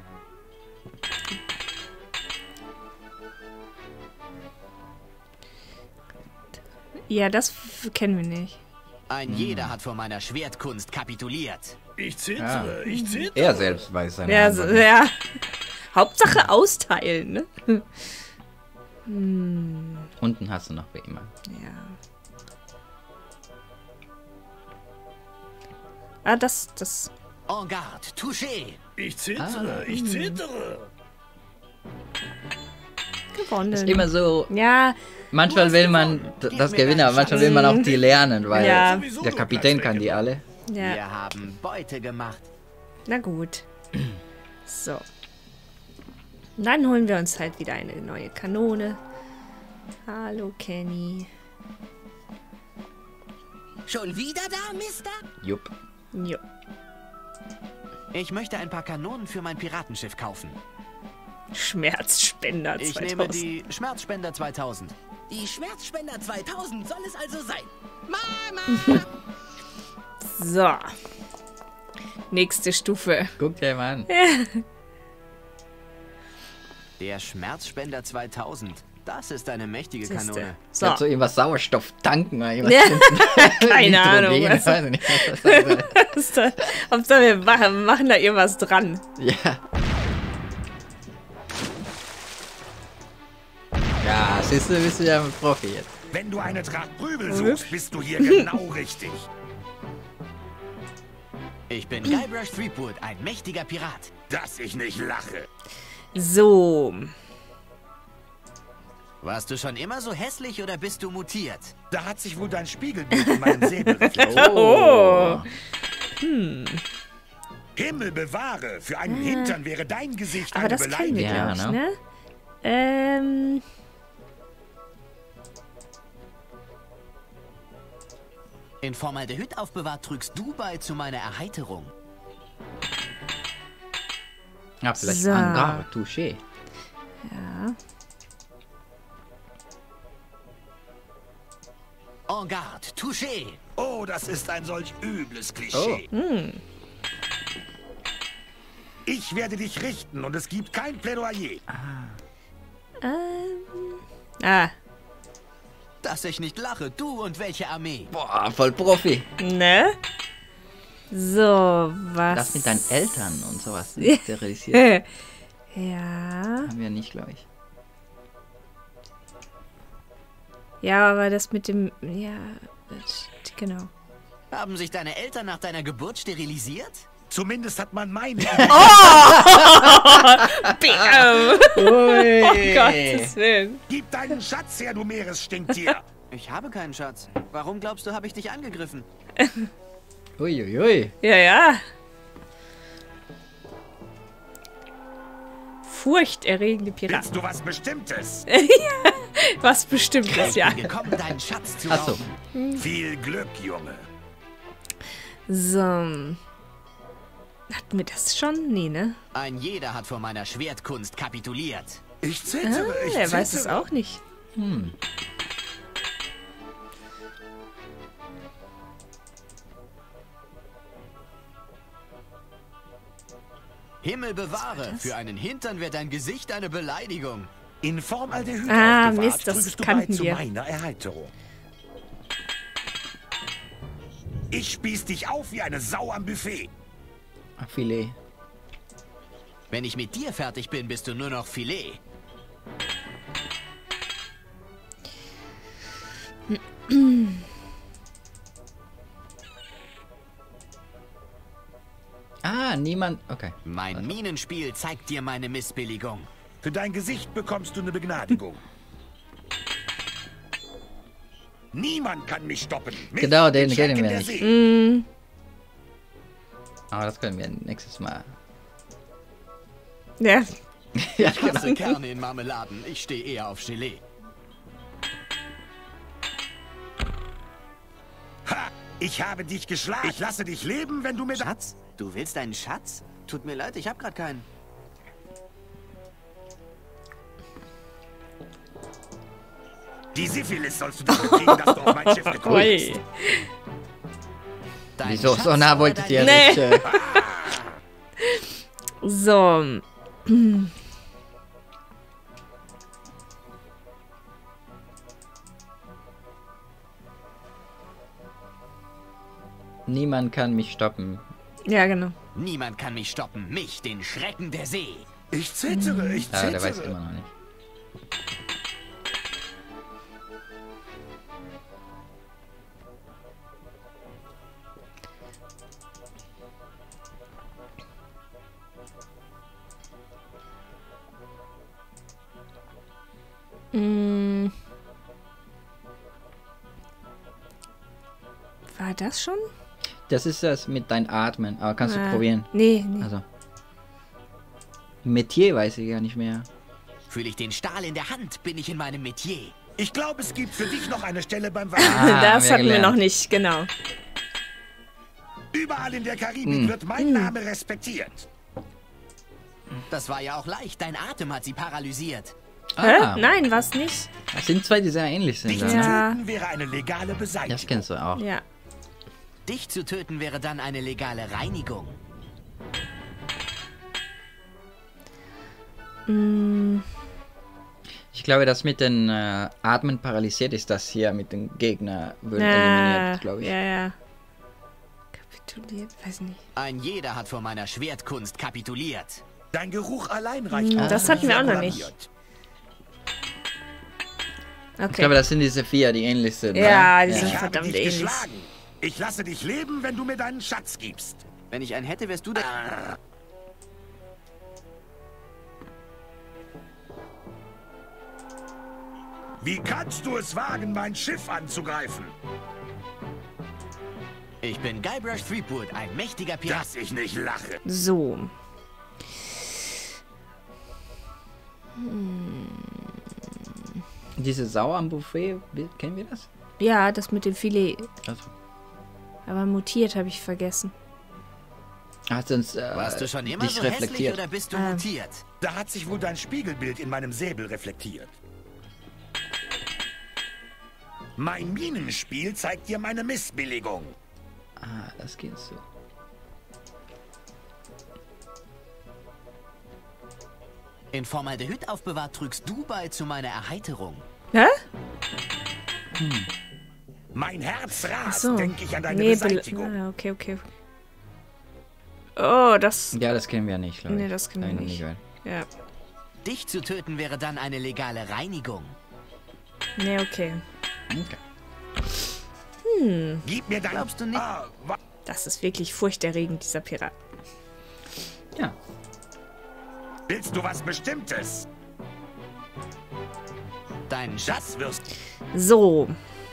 S1: Ja, das f- kennen wir nicht.
S3: Ein jeder hat vor meiner Schwertkunst kapituliert.
S4: Ich zittere, ich zittere.
S2: Er selbst weiß seine
S1: Ja, so,
S2: Antwort.
S1: ja. Hauptsache austeilen, ne?
S2: Unten hast du noch wie immer.
S1: Ja. Ah, das, das.
S3: En garde, touché.
S4: Ich zittere, ich zittere.
S1: Gewonnen.
S2: Ist immer so.
S1: Ja,
S2: Manchmal will man d- das gewinnen, aber manchmal will man auch die lernen, weil
S1: Ja.
S2: der Kapitän kann die alle.
S1: ja.
S3: Wir haben Beute gemacht.
S1: Na gut. So. Und dann holen wir uns halt wieder eine neue Kanone. Hallo, Kenny.
S5: Schon wieder da, Mister?
S2: Jupp.
S1: Jo.
S3: Ich möchte ein paar Kanonen für mein Piratenschiff kaufen.
S1: Schmerzspender
S3: Ich
S1: zweitausend.
S3: nehme die Schmerzspender zweitausend.
S5: Die Schmerzspender zweitausend soll es also sein. Mama!
S1: So. Nächste Stufe.
S2: Guck dir mal an.
S3: Der Schmerzspender zweitausend. Das ist eine mächtige
S1: Siehste.
S3: Kanone.
S1: So.
S2: Kannst du irgendwas Sauerstoff tanken oder irgendwas?
S1: Ja. Keine Ahnung.
S2: Nitrogen,
S1: Was,
S2: weiß ich nicht, was das sein soll.
S1: was da, Hauptsache wir machen, machen da irgendwas dran.
S2: Ja. Ja, siehst du, bist du ja ein Profi jetzt.
S4: Wenn du eine Tracht Prügel suchst, bist du hier genau richtig.
S3: Ich bin Guybrush Threepwood, ein mächtiger Pirat.
S4: Dass ich nicht lache.
S1: So.
S3: Warst du schon immer so hässlich oder bist du mutiert?
S4: Da hat sich wohl dein Spiegelbild in meinem Säbel reflektiert.
S1: Oh.
S4: Himmel bewahre, für einen Hintern wäre dein Gesicht
S1: Aber
S4: eine
S1: das kennen wir,
S4: Beleidigung.
S2: Ja,
S1: glaube ich,
S2: ne?
S1: ne? Ähm.
S3: In Formaldehyd aufbewahrt trügst du bei zu meiner Erheiterung.
S2: Ja, vielleicht
S1: So.
S2: Hangar, Touché.
S1: Ja.
S3: En garde, touché.
S4: Oh, das ist ein solch übles Klischee.
S1: Hm.
S4: Ich werde dich richten und es gibt kein Plädoyer.
S1: Ähm. Ah.
S3: Dass ich nicht lache, du und welche Armee?
S2: Boah, voll Profi.
S1: Ne? So, was?
S2: Das mit deinen Eltern und sowas sterilisiert.
S1: Ja.
S2: Haben wir nicht, glaube ich.
S1: Ja, aber das mit dem. Ja. das- Genau.
S3: Haben sich deine Eltern nach deiner Geburt sterilisiert?
S4: Zumindest hat man meine.
S1: Bam!
S2: Ui.
S1: Oh Gottes Willen.
S4: Gib deinen Schatz her, du Meeresstinktier.
S3: Ich habe keinen Schatz. Warum glaubst du, habe ich dich angegriffen?
S2: Uiuiui. Ui.
S1: Ja, ja. Furchterregende Piraten.
S4: Willst du was Bestimmtes?
S1: Was Bestimmtes, ja.
S3: Ich bin gekommen, deinen Schatz zu
S2: Achso.
S3: rauben.
S4: Viel Glück, Junge.
S1: So. Hatten wir das schon? Nee, ne?
S3: Ein jeder hat vor meiner Schwertkunst kapituliert.
S4: Ich zittere,
S1: Ah,
S4: ich
S1: er
S4: zittere.
S1: weiß es auch nicht.
S2: Hm.
S3: Himmel bewahre, für einen Hintern wird dein Gesicht eine Beleidigung.
S4: In Formaldehyd
S1: Ah,
S4: aufbewahrt,
S1: Mist, das
S4: trügst du
S1: kannten
S4: bei zu
S1: wir.
S4: meiner Erheiterung. Ich spieß dich auf wie eine Sau am Buffet.
S2: Ach, Filet.
S3: Wenn ich mit dir fertig bin, bist du nur noch Filet.
S2: Ah, niemand. Okay.
S3: Mein Minenspiel zeigt dir meine Missbilligung.
S4: Für dein Gesicht bekommst du eine Begnadigung. Niemand kann mich stoppen. Mich,
S2: Genau, den
S4: den
S2: kennen
S4: Schrecken
S2: wir
S4: der
S2: nicht.
S4: See.
S1: Mm,
S2: Aber das können wir nächstes Mal.
S1: ja.
S2: Ja,
S3: Ich hasse Kerne in Marmeladen. Ich stehe eher auf Gelee.
S4: Ha! Ich habe dich geschlagen. Ich lasse dich leben, wenn du mir...
S3: Schatz? Du willst einen Schatz? Tut mir leid, ich habe gerade keinen.
S4: Die Syphilis sollst du dafür kriegen, dass du auf mein Schiff gekommen bist.
S1: Ui.
S3: Dein
S2: Wieso?
S3: Schatz
S2: So nah
S3: oder
S2: wolltet
S3: dein-
S2: ihr
S1: Nee.
S2: nicht. Äh,
S1: So.
S2: niemand kann mich stoppen.
S1: Ja, genau.
S3: Niemand kann mich stoppen. Mich, den Schrecken der See.
S4: Ich zittere, ich
S2: Ja,
S4: zittere.
S2: der weiß immer noch nicht.
S1: Mm. War das schon?
S2: Das ist das mit dein Atmen. Aber kannst
S1: Ah,
S2: du probieren.
S1: Nee, nee.
S2: Also. Metier weiß ich gar nicht mehr.
S3: Fühle ich den Stahl in der Hand, bin ich in meinem Metier.
S4: Ich glaube, es gibt für dich noch eine Stelle beim Wasser.
S2: Ah,
S1: das
S2: wir
S1: hatten wir
S2: gelernt.
S1: noch nicht, genau.
S4: Überall in der Karibik
S2: Hm.
S4: wird mein Name respektiert.
S3: Das war ja auch leicht. Dein Atem hat sie paralysiert.
S1: Hä?
S2: Ah,
S1: Nein, was nicht?
S2: das sind zwei, die sehr ähnlich sind.
S4: Dich
S2: Ja.
S4: zu
S1: Ja.
S4: töten wäre eine legale
S2: Das
S4: Beseitigung.
S2: kennst du auch.
S1: Ja.
S3: Dich zu töten wäre dann eine legale Reinigung.
S1: Mm.
S2: Ich glaube, das mit den äh, Atmen paralysiert ist das hier mit dem Gegner wird
S1: Ja,
S2: eliminiert, glaube ich.
S1: ja, ja. Kapituliert, weiß nicht.
S3: Ein jeder hat vor meiner Schwertkunst kapituliert.
S4: Dein Geruch allein reicht
S1: Hm,
S4: aus,
S1: das
S4: um
S1: hatten wir auch noch
S4: blamiert.
S1: nicht.
S2: Ich
S1: Okay.
S2: glaube, das sind diese vier, die ähnlich sind.
S1: Ja,
S2: ne?
S1: die sind
S4: Ich habe
S1: verdammt
S4: dich
S1: ähnlich.
S4: geschlagen. Ich lasse dich leben, wenn du mir deinen Schatz gibst.
S3: Wenn ich einen hätte, wärst du der...
S4: Wie kannst du es wagen, mein Schiff anzugreifen?
S3: Ich bin Guybrush Threepwood, ein mächtiger Pirat.
S4: Dass ich nicht lache.
S1: So.
S2: Diese Sau am Buffet, wie- kennen wir das?
S1: Ja, das mit dem Filet.
S2: Also.
S1: Aber mutiert habe ich vergessen.
S2: Hat uns äh,
S3: Warst du schon immer
S2: dich
S3: so hässlich
S2: reflektiert.
S3: oder bist du
S1: Ah.
S3: mutiert?
S4: Da hat sich wohl dein Spiegelbild in meinem Säbel reflektiert. Mein Minenspiel zeigt dir meine Missbilligung.
S2: Ah, das geht so.
S3: In Formaldehyd aufbewahrt trügst du bei zu meiner Erheiterung.
S1: Hä?
S4: Mein Herz rast,
S1: So.
S4: denke ich an deine
S1: Nee, Bel-
S4: Beseitigung.
S1: ah, okay, okay. Oh, das.
S2: Ja, das kennen wir nicht, glaube ich.
S1: Nee, das kennen
S2: Hab
S1: wir
S2: ich noch
S1: nicht.
S2: nie gehört.
S1: Ja.
S3: Dich zu töten wäre dann eine legale Reinigung.
S1: Nee, okay.
S2: Okay.
S4: Gib mir dein...
S3: Glaubst du nicht?
S4: Ah, wa-
S1: Das ist wirklich furchterregend, dieser Pirat.
S2: Ja.
S4: willst du was Bestimmtes?
S3: Dein Schatz
S4: Das wirst
S1: So.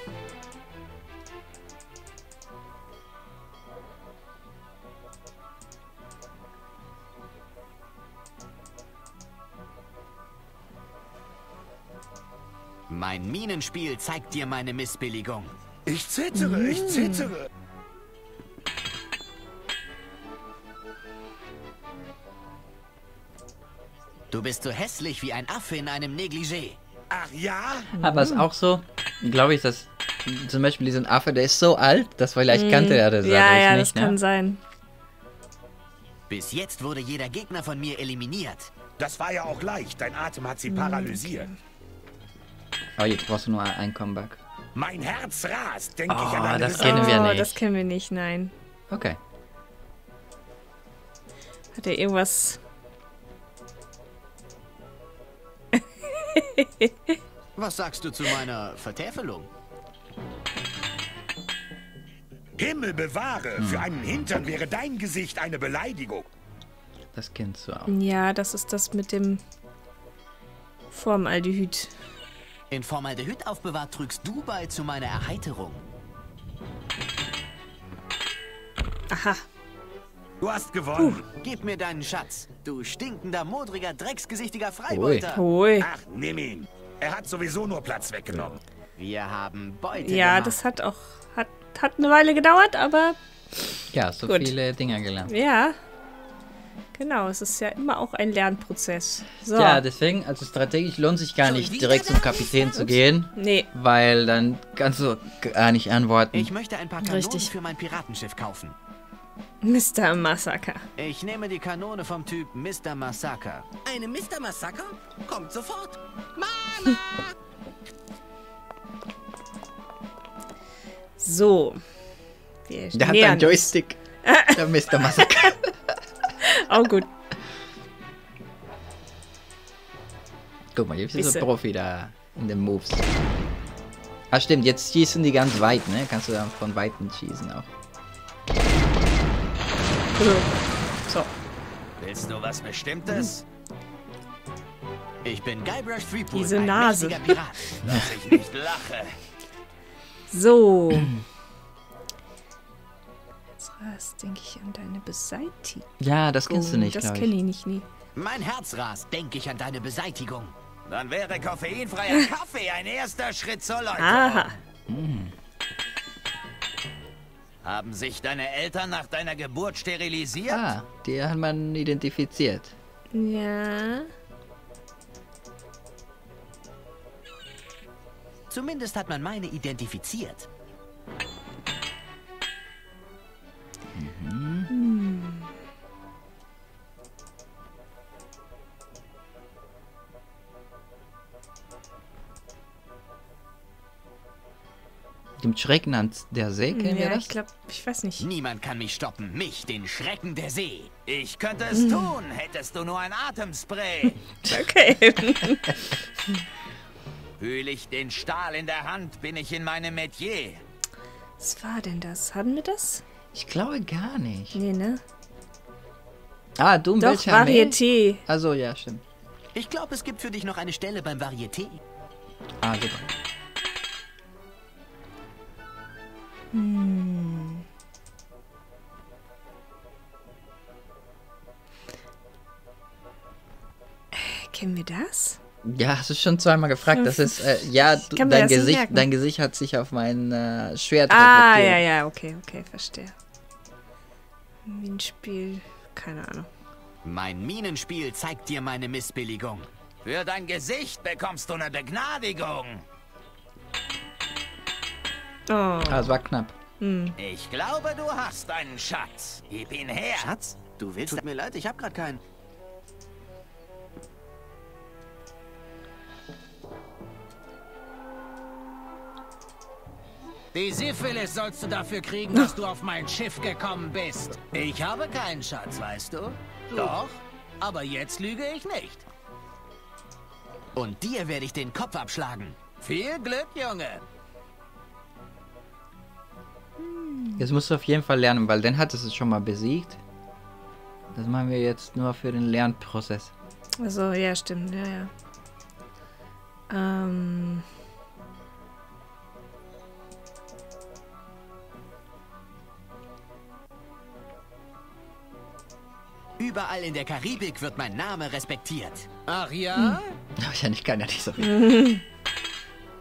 S3: Mein Minenspiel zeigt dir meine Missbilligung.
S4: Ich zittere, ich zittere.
S3: Du bist so hässlich wie ein Affe in einem Negligé.
S4: Ach ja?
S2: Aber es ist auch so, glaube ich, dass zum Beispiel diesen Affe, der ist so alt, dass vielleicht kannte er das
S1: Ja, ja,
S2: nicht,
S1: das kann
S2: ne?
S1: sein.
S3: Bis jetzt wurde jeder Gegner von mir eliminiert.
S4: Das war ja auch leicht. Dein Atem hat sie paralysiert.
S2: Aber jetzt brauchst du nur ein Comeback.
S4: Mein Herz rast, denke ich
S2: Oh,
S4: an deine
S2: das
S4: Besatzung.
S2: kennen wir
S1: Oh,
S2: nicht.
S1: das kennen wir nicht, nein.
S2: Okay.
S1: Hat er irgendwas...
S3: Was sagst du zu meiner Vertäfelung?
S4: Himmel bewahre, für einen Hintern wäre dein Gesicht eine Beleidigung.
S2: Das kennst du auch.
S1: Ja, das ist das mit dem Formaldehyd.
S3: In Formaldehyd aufbewahrt trügst du bei zu meiner Erheiterung.
S1: Aha.
S4: Du hast gewonnen.
S3: Gib mir deinen Schatz, du stinkender, modriger, drecksgesichtiger Freibeuter.
S1: Hui.
S4: Ach, nimm ihn. Er hat sowieso nur Platz weggenommen.
S3: Wir haben Beute
S1: Ja,
S3: gemacht.
S1: das hat auch... Hat, hat eine Weile gedauert, aber...
S2: Ja, so
S1: Gut.
S2: viele Dinge gelernt.
S1: Ja. Genau, es ist ja immer auch ein Lernprozess. So.
S2: Ja, deswegen, also strategisch lohnt sich gar nicht, direkt zum Kapitän zu gehen.
S1: Nee.
S2: Weil dann kannst du gar nicht antworten.
S3: Ich möchte ein paar Kanonen
S1: Richtig.
S3: für mein Piratenschiff kaufen.
S1: Mister Massaker.
S3: Ich nehme die Kanone vom Typ Mister Massaker.
S5: Eine Mister Massaker? Kommt sofort. Mana!
S1: So. Wir
S2: Der hat
S1: nähern
S2: einen Joystick. Der Mister Massaker.
S1: uns. Oh, gut.
S2: Guck mal, jetzt ist
S1: Bisse.
S2: so Profi da in den Moves. Ah, stimmt, jetzt schießen die ganz weit, ne? Kannst du dann von Weitem schießen auch.
S1: So.
S4: Willst du was Bestimmtes?
S3: Ich bin Guybrush Threepwood,
S1: Diese
S3: ein
S1: Nase.
S3: mächtiger Pirat.
S4: Dass ich nicht lache.
S1: So. Jetzt denke ich an deine Beseitigung.
S2: Ja, das kennst du nicht,
S1: Das
S2: glaube
S1: kenne
S2: ich.
S1: ich nicht, nie.
S3: Mein Herz rast, denke ich an deine Beseitigung.
S4: Dann wäre koffeinfreier Kaffee ein erster Schritt zur Läuterung.
S1: Aha.
S4: Haben sich deine Eltern nach deiner Geburt sterilisiert?
S2: Ah, die hat man identifiziert.
S1: Ja.
S3: Zumindest hat man meine identifiziert.
S2: Dem Schrecken an der See, kennen wir
S1: Ja,
S2: das?
S1: ich glaube, ich weiß nicht.
S3: Niemand kann mich stoppen. Mich, den Schrecken der See.
S4: Ich könnte es tun, hättest du nur ein Atemspray.
S1: Okay.
S4: Fühle ich den Stahl in der Hand, bin ich in meinem Metier.
S1: Was war denn das? Hatten wir das?
S2: Ich glaube gar nicht.
S1: Nee, ne?
S2: Ah, du,
S1: Doch,
S2: welcher Armee?
S1: Varieté.
S2: Also ja, stimmt.
S3: Ich glaube, es gibt für dich noch eine Stelle beim Varieté.
S2: Ah, super.
S1: Kennen wir das?
S2: Ja, hast du schon zweimal gefragt. Das ist, äh, ja, du,
S1: kann mir
S2: dein
S1: das nicht
S2: Gesicht,
S1: merken.
S2: dein Gesicht hat sich auf mein äh, Schwert
S1: Ah,
S2: reflektiert.
S1: ja, ja, okay, okay, verstehe. Wie ein Spiel, keine Ahnung.
S3: Mein Minenspiel zeigt dir meine Missbilligung.
S4: Für dein Gesicht bekommst du eine Begnadigung.
S1: Oh,
S2: Ah, es war knapp.
S4: Ich glaube, du hast einen Schatz. Gib ihn her.
S3: Schatz, du willst... Tut mir leid, ich hab grad keinen.
S6: Die Syphilis sollst du dafür kriegen, dass du auf mein Schiff gekommen bist. Ich habe keinen Schatz, weißt du? Doch, aber jetzt lüge ich nicht.
S3: Und dir werde ich den Kopf abschlagen.
S6: Viel Glück, Junge.
S2: Jetzt musst du auf jeden Fall lernen, weil den hattest du schon mal besiegt. Das machen wir jetzt nur für den Lernprozess.
S1: also, ja, stimmt, ja, ja. Ähm,
S3: Überall in der Karibik wird mein Name respektiert.
S6: Ach ja?
S2: Wahrscheinlich kann er nicht so viel.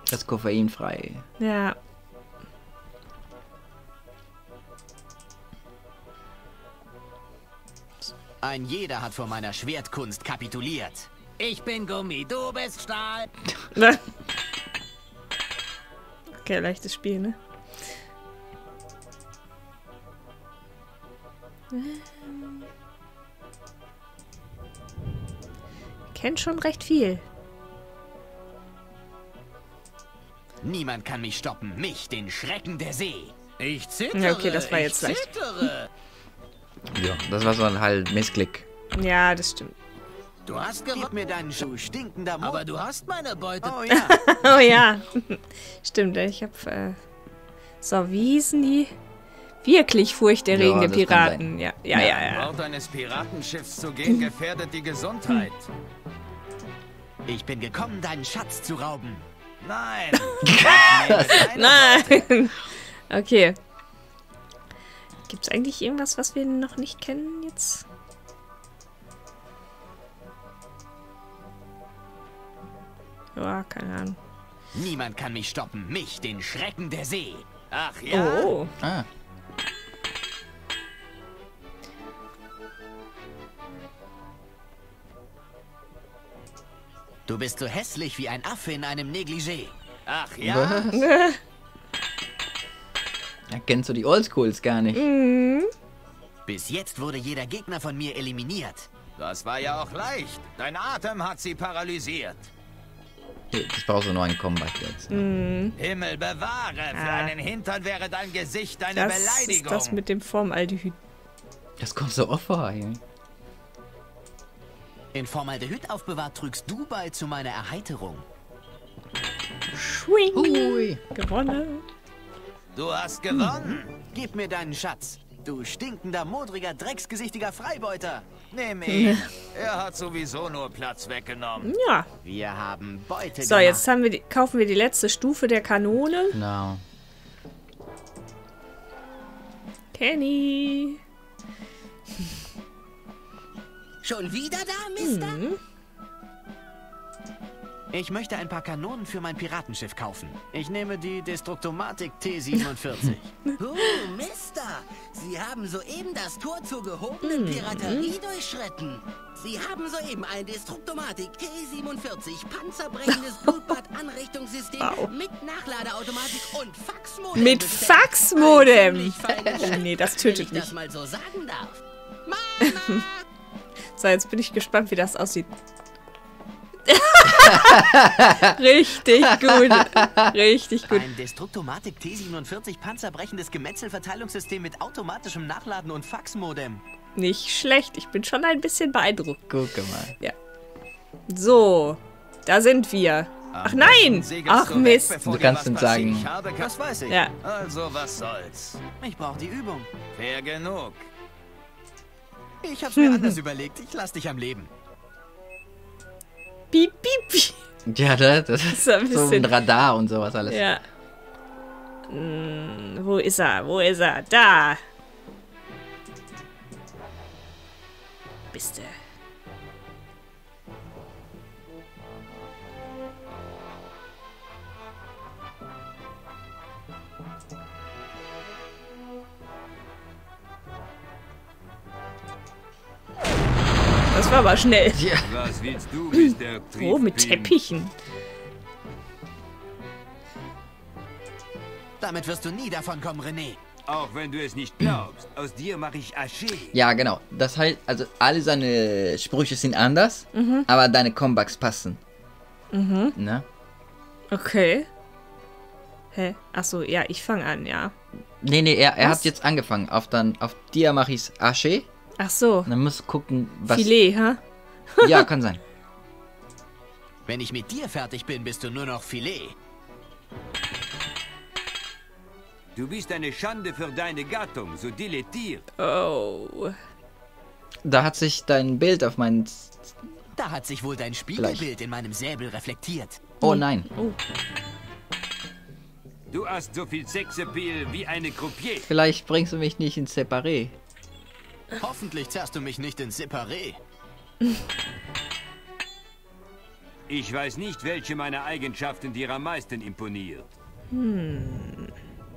S2: Das ist koffeinfrei.
S1: Ja.
S3: Ein jeder hat vor meiner Schwertkunst kapituliert.
S6: Ich bin Gummi, du bist Stahl.
S1: Okay, leichtes Spiel, ne? Ähm. Kennt schon recht viel.
S3: Niemand kann mich stoppen. Mich, den Schrecken der See.
S6: Ich zittere.
S1: Ja, okay, das war jetzt
S6: ich
S1: leicht.
S6: zittere.
S2: Ja, das war so ein halt Missklick.
S1: Ja, das stimmt.
S6: Du hast
S3: Gib
S6: gewonnen,
S3: mir deinen Schuh, stinkender Mo.
S6: aber du hast meine Beute.
S3: Oh ja.
S1: Oh ja. Stimmt, ich hab. Äh... So, wie hießen die? Wirklich furchterregende
S2: Ja, das kann
S1: Piraten. Ja, ja, ja, ja.
S6: Bord eines Piratenschiffs zu gehen gefährdet die Gesundheit.
S3: Ich bin gekommen, deinen Schatz zu rauben.
S6: Nein. Ich nehme deine Beute.
S1: Nein. Okay. Gibt's eigentlich irgendwas, was wir noch nicht kennen jetzt? Ja, keine Ahnung.
S3: Niemand kann mich stoppen. Mich, den Schrecken der See.
S6: Ach ja.
S1: Oh.
S2: Ah.
S3: Du bist so hässlich wie ein Affe in einem Negligé.
S6: Ach ja.
S2: Was? Ja, kennst du die Oldschools gar nicht?
S3: Bis jetzt wurde jeder Gegner von mir eliminiert.
S6: Das war ja auch leicht. Dein Atem hat sie paralysiert.
S2: Jetzt brauchst du nur einen Combat jetzt.
S6: Himmel bewahre. Für
S1: Ah.
S6: einen Hintern wäre dein Gesicht eine
S1: Das ist
S6: Beleidigung.
S1: das mit dem Formaldehyd.
S2: Das kommt so oft vor. Hier.
S3: In Formaldehyd aufbewahrt trügst du bei zu meiner Erheiterung.
S1: Schwing.
S2: Hui.
S1: Gewonnen.
S6: Du hast gewonnen.
S3: Gib mir deinen Schatz. Du stinkender, modriger, drecksgesichtiger Freibeuter.
S6: Nimm ihn. Er hat sowieso nur Platz weggenommen.
S1: Ja.
S3: Wir haben Beute
S1: So,
S3: gemacht.
S1: jetzt haben wir die, kaufen wir die letzte Stufe der Kanone.
S2: Genau.
S1: Kenny.
S5: Schon wieder da, Mister?
S3: Ich möchte ein paar Kanonen für mein Piratenschiff kaufen. Ich nehme die Destruktomatik T siebenundvierzig.
S5: Oh, Mister, Sie haben soeben das Tor zur gehobenen Piraterie durchschritten. Sie haben soeben ein Destruktomatik T siebenundvierzig panzerbrechendes Blutbad-Anrichtungssystem
S1: Wow.
S5: mit Nachladeautomatik und Faxmodem
S1: Mit
S5: bestellt.
S1: Faxmodem.
S5: Ein ziemlich feines
S1: Oh
S5: Stück,
S1: nee, das
S5: wenn
S1: tötet
S5: ich das
S1: mich.
S5: mal so sagen darf. Mama!
S1: So, jetzt bin ich gespannt, wie das aussieht. Richtig gut. Richtig gut.
S3: Ein Destruktomatik T siebenundvierzig panzerbrechendes Gemetzelverteilungssystem mit automatischem Nachladen und Faxmodem.
S1: Nicht schlecht. Ich bin schon ein bisschen beeindruckt.
S2: Guck mal.
S1: Ja. So. Da sind wir. Ach nein. Ach Mist.
S2: Du kannst ihm sagen-
S6: Ich habe
S3: Das weiß ich.
S1: Ja.
S6: Also, was soll's?
S3: Ich brauche die Übung.
S6: Fair genug.
S3: Ich hab's mir anders überlegt. Ich lass dich am Leben.
S1: Piep, piep, piep.
S2: Ja, das, das ist
S1: So ein
S2: so ein
S1: bisschen-
S2: Radar und sowas alles.
S1: Ja. Hm, wo ist er? Wo ist er? Da. Bist du? Das war aber schnell.
S2: Ja.
S4: Was willst du, Mister
S1: Oh, mit
S4: Triefpin?
S1: Teppichen.
S3: Damit wirst du nie davon kommen, René.
S4: Auch wenn du es nicht glaubst, aus dir mache ich Asche.
S2: Ja, genau. Das heißt, also alle seine Sprüche sind anders, aber deine Comebacks passen. Mhm. Ne?
S1: Okay. Hä? Achso, ja, ich fange an, ja.
S2: Nee, nee, er, er
S1: Was?
S2: hat jetzt angefangen. Auf, dann, auf dir mache ich Asche.
S1: Ach so.
S2: Und dann musst du gucken, was...
S1: Filet, ha?
S2: Ja, kann sein.
S3: Wenn ich mit dir fertig bin, bist du nur noch Filet.
S4: Du bist eine Schande für deine Gattung, so dilettiert.
S1: Oh.
S2: Da hat sich dein Bild auf mein...
S3: Da hat sich wohl dein Spiegelbild in meinem Säbel reflektiert.
S2: Oh nein.
S4: Du hast so viel Sexappeal wie eine Croupier.
S2: Vielleicht bringst du mich nicht ins Separé.
S3: Hoffentlich zerrst du mich nicht ins Separé.
S7: Ich weiß nicht, welche meiner Eigenschaften dir am meisten imponiert.
S1: Hm.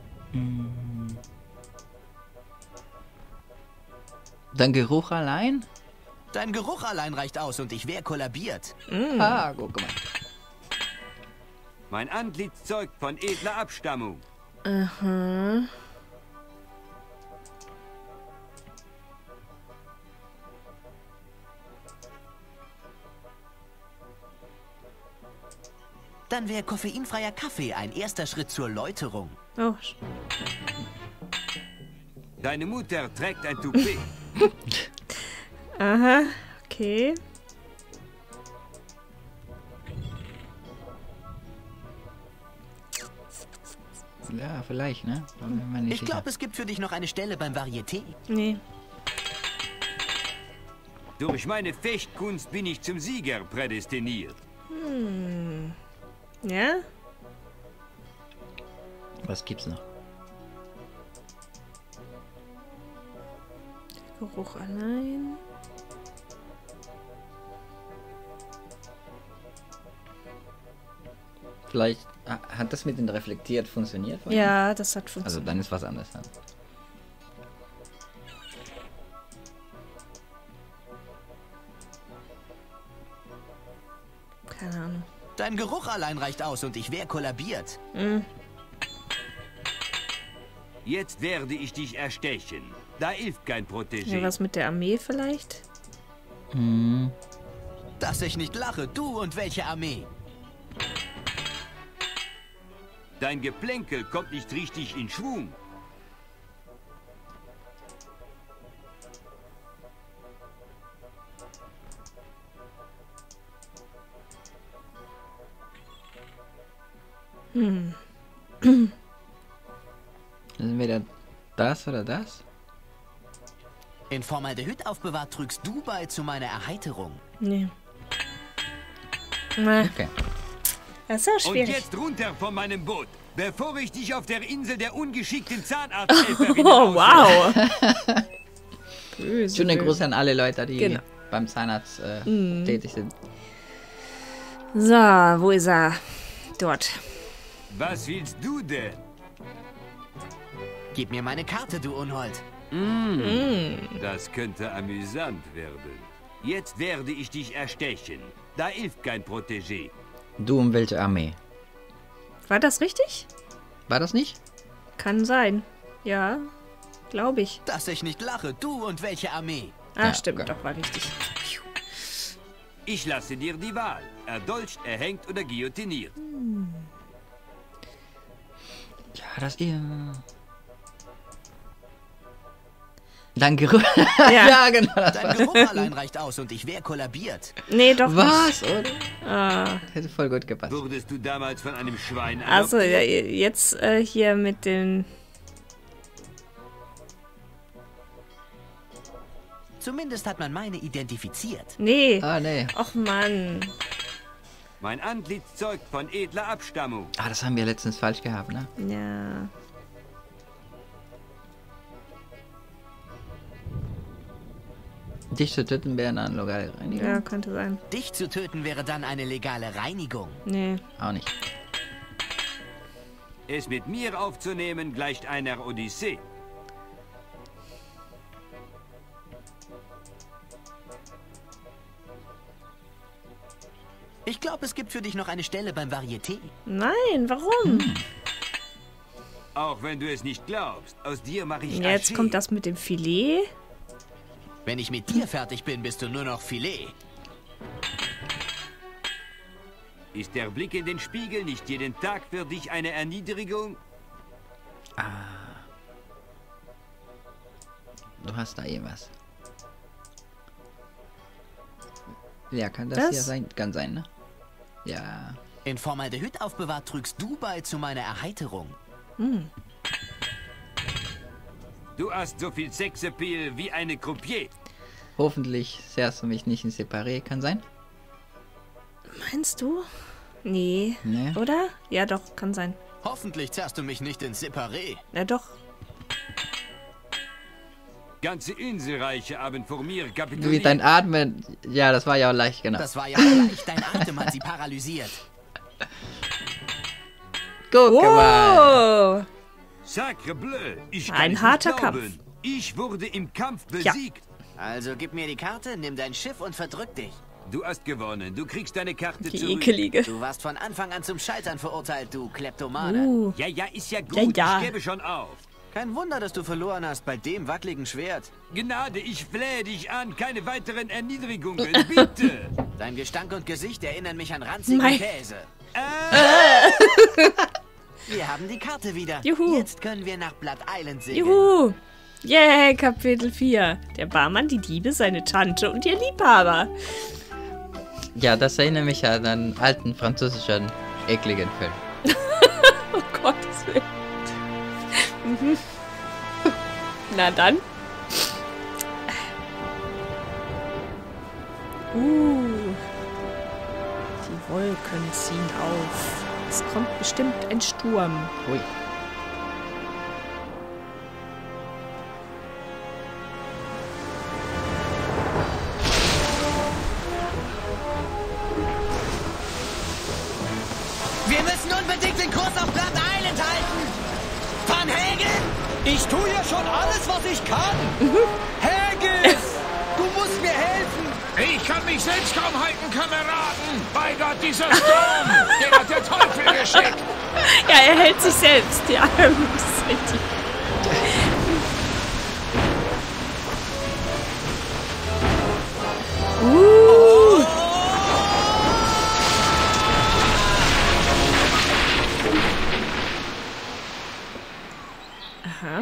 S2: Dein Geruch allein?
S3: Dein Geruch allein reicht aus und ich wäre kollabiert.
S1: Mm.
S2: Ah, guck mal.
S7: Mein Antlitz zeugt von edler Abstammung.
S1: Aha.
S3: Dann wäre koffeinfreier Kaffee ein erster Schritt zur Läuterung.
S1: Oh.
S7: Deine Mutter trägt ein Toupet.
S1: Aha. Okay.
S2: Ja, vielleicht, ne? Aber wenn man nicht
S3: Ich
S2: sicher.
S3: glaube, es gibt für dich noch eine Stelle beim Varieté.
S1: Nee.
S7: Durch meine Fechtkunst bin ich zum Sieger prädestiniert.
S1: Hm. Ja?
S2: Was gibt's noch?
S1: Geruch allein.
S2: Vielleicht ah, hat das mit den reflektiert funktioniert? vorhin?
S1: Ja, das hat
S2: Also
S1: funktioniert.
S2: dann ist was anderes. Dann.
S1: Keine Ahnung.
S3: Dein Geruch allein reicht aus und ich wäre kollabiert.
S1: Hm.
S7: Jetzt werde ich dich erstechen. Da hilft kein
S1: Ja,
S7: Protégé.
S1: was mit der Armee vielleicht?
S2: Hm.
S3: Dass ich nicht lache, du und welche Armee?
S7: Dein Geplänkel kommt nicht richtig in Schwung.
S1: Hm.
S2: Entweder das oder das?
S3: In Formaldehyd aufbewahrt trügst du bei zu meiner Erheiterung.
S1: Nee. Na,
S2: Okay.
S1: das ist ja
S7: Und
S1: schwierig.
S7: jetzt runter von meinem Boot, bevor ich dich auf der Insel der ungeschickten Zahnarzthelferin
S1: Oh, wow. Böse,
S2: Schöne
S1: böse.
S2: Grüße an alle Leute, die
S1: Genau.
S2: beim Zahnarzt äh,
S1: Mhm.
S2: tätig sind.
S1: So, wo ist er? Dort.
S7: Was willst du denn?
S3: Gib mir meine Karte, du Unhold.
S7: Das könnte amüsant werden. Jetzt werde ich dich erstechen. Da hilft kein Protégé.
S2: Du und welche Armee?
S1: War das richtig?
S2: War das nicht?
S1: Kann sein. Ja, glaube ich.
S3: Dass ich nicht lache, du und welche Armee?
S1: Ah,
S2: Ja,
S1: stimmt,
S2: okay.
S1: doch, war richtig.
S7: Ich lasse dir die Wahl. Erdolcht, erhängt oder guillotiniert.
S2: Ja, das ihr. Dein Geruch.
S1: Ja.
S2: Ja, genau. Das
S3: Dein
S2: war.
S3: Geruch allein reicht aus und ich wäre kollabiert.
S1: Nee, doch
S2: Was?
S1: nicht.
S2: Oder?
S1: Ah,
S2: Hätte voll gut gepasst.
S7: Wurdest du damals von einem Schwein
S1: also, ja,
S7: adoptiert?
S1: jetzt äh, hier mit den...
S3: Zumindest hat man meine identifiziert.
S1: Nee.
S2: Ah, nee.
S1: Och, Mann.
S7: Mein Antlitz zeugt von edler Abstammung.
S2: Ah, das haben wir letztens falsch gehabt, ne?
S1: Ja.
S2: Dich zu töten wäre eine lokale Reinigung?
S1: Ja, könnte sein.
S3: Dich zu töten wäre dann eine legale Reinigung.
S1: Nee.
S2: Auch nicht.
S7: Es mit mir aufzunehmen gleicht einer Odyssee.
S3: Ich glaube, es gibt für dich noch eine Stelle beim Varieté.
S1: Nein, warum?
S7: Auch wenn du es nicht glaubst, aus dir mache ich
S1: Jetzt
S7: Haché.
S1: kommt das mit dem Filet.
S3: Wenn ich mit dir fertig bin, bist du nur noch Filet.
S7: Ist der Blick in den Spiegel nicht jeden Tag für dich eine Erniedrigung?
S2: Du hast da eh was. Ja, kann das,
S1: Das?
S2: hier sein? Kann sein, ne? Ja.
S3: In Formaldehyd aufbewahrt trügst du bei zu meiner Erheiterung.
S7: Du hast so viel Sexappeal wie eine Croupier.
S2: Hoffentlich zerrst du mich nicht in Separé, kann sein?
S1: Meinst du? Nee.
S2: Nee.
S1: Oder? Ja, doch, kann sein.
S3: Hoffentlich zerrst du mich nicht ins Separé.
S1: Ja, doch.
S7: Ganze Inselreiche haben vor mir
S2: Wie
S7: kapituliert.
S2: dein Atmen. Ja, das war ja auch leicht, genau.
S3: Das war ja leicht. Dein Atem hat sie paralysiert.
S2: Guck mal.
S1: Oh.
S7: Sacre bleu, ich
S1: Ein
S7: kann es
S1: harter
S7: nicht glauben.
S1: Kampf.
S7: Ich wurde im Kampf
S1: Ja.
S7: besiegt.
S3: Also gib mir die Karte, nimm dein Schiff und verdrück dich.
S7: Du hast gewonnen. Du kriegst deine Karte
S1: Die
S7: zurück.
S1: ekelige.
S3: Du warst von Anfang an zum Scheitern verurteilt, du Kleptomane.
S1: Uh.
S7: Ja, ja, ist ja gut.
S1: Ja, ja.
S7: Ich gebe schon auf.
S3: Kein Wunder, dass du verloren hast bei dem wackeligen Schwert.
S7: Gnade, ich flehe dich an. Keine weiteren Erniedrigungen, bitte.
S3: Dein Gestank und Gesicht erinnern mich an ranzigen
S1: Mein-
S3: Käse.
S7: Äh,
S3: Wir haben die Karte wieder.
S1: Juhu.
S3: Jetzt können wir nach Blood Island segeln.
S1: Juhu. Yeah, Kapitel vier. Der Barmann, die Diebe, seine Tante und ihr Liebhaber.
S2: Ja, das erinnert mich an einen alten französischen, ekligen Film.
S1: Oh Gottes Willen. Mhm. Na dann. Uh. Die Wolken ziehen auf. Es kommt bestimmt ein Sturm.
S2: Ui.
S3: Wir müssen unbedingt den Kurs auf Blood Island halten. Van Hagen?
S4: Ich tue ja schon alles, was ich kann. Haggis, du musst mir helfen. Ich kann mich selbst kaum halten, Kameraden. Bei Gott, dieser Sturm, den hat der Teufel geschickt.
S1: Ja, er hält sich selbst. Ja, das ist richtig. Uh. Aha.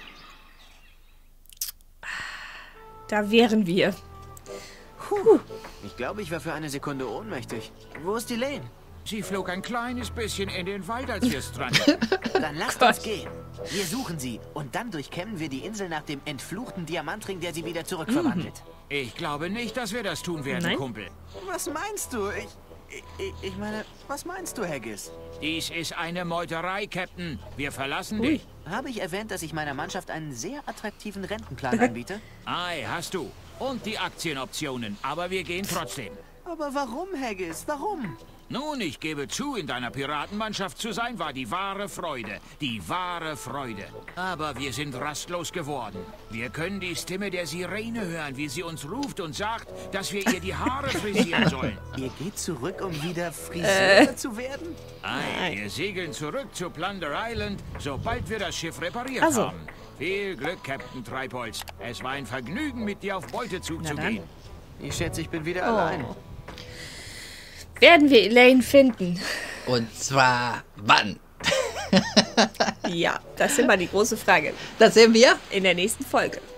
S1: Da wären wir. Puh.
S3: Ich glaube, ich war für eine Sekunde ohnmächtig. Wo ist die Lane?
S4: Sie flog ein kleines bisschen in den Wald, als wir strandeten.
S3: Dann lasst uns gehen. Wir suchen sie und dann durchkämmen wir die Insel nach dem entfluchten Diamantring, der sie wieder zurückverwandelt.
S4: Ich glaube nicht, dass wir das tun werden,
S1: Nein.
S4: Kumpel.
S3: Was meinst du? Ich, ich, ich meine, was meinst du, Haggis?
S4: Dies ist eine Meuterei, Captain. Wir verlassen
S1: Ui.
S4: dich.
S3: Habe ich erwähnt, dass ich meiner Mannschaft einen sehr attraktiven Rentenplan anbiete?
S4: Ei, hast du. Und die Aktienoptionen. Aber wir gehen trotzdem.
S3: Aber warum, Haggis? Warum?
S4: Nun, ich gebe zu, in deiner Piratenmannschaft zu sein, war die wahre Freude. Die wahre Freude. Aber wir sind rastlos geworden. Wir können die Stimme der Sirene hören, wie sie uns ruft und sagt, dass wir ihr die Haare frisieren sollen.
S3: Ihr geht zurück, um wieder Friseur zu werden?
S4: Ei, wir segeln zurück zu Plunder Island, sobald wir das Schiff repariert
S1: Also.
S4: haben. Viel Glück, Captain Treibholz. Es war ein Vergnügen, mit dir auf Beutezug
S1: Na
S4: zu
S1: dann.
S4: gehen.
S3: Ich schätze, ich bin wieder
S1: Oh.
S3: allein.
S1: Werden wir Elaine finden?
S2: Und zwar wann?
S1: Ja, das ist immer die große Frage.
S2: Das sehen wir.
S1: In der nächsten Folge.